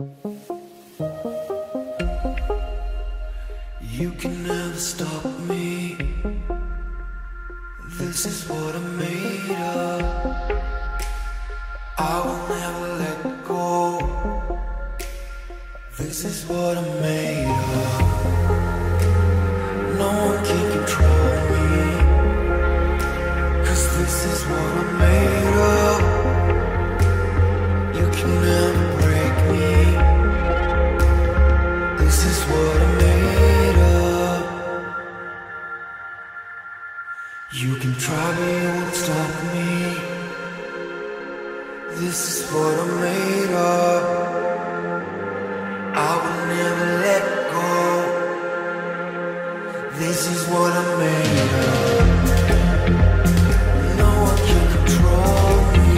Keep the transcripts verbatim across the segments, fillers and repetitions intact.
You can never stop me. This is what I'm made of. I will never let go. This is what I'm made of. No one can control me, 'cause this is what I'm made of. You can never break me. This is what I'm made of. You can try but you won't stop me. This is what I'm made of. I will never let go. This is what I'm made of. No one can control me.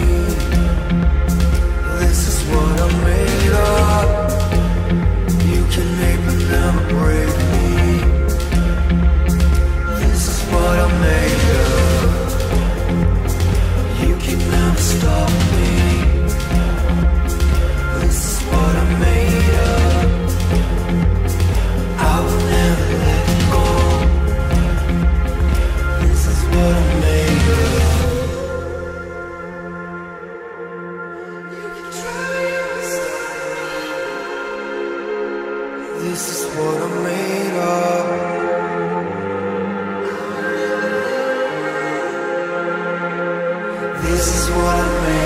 This is what I'm made of. You can make but never break me. This is what I'm made of. You can never stop me. This is what I'm made of. I will never let go. This is what I'm made of. You can try to stop me. This is what I'm made of. This is what I'm made of.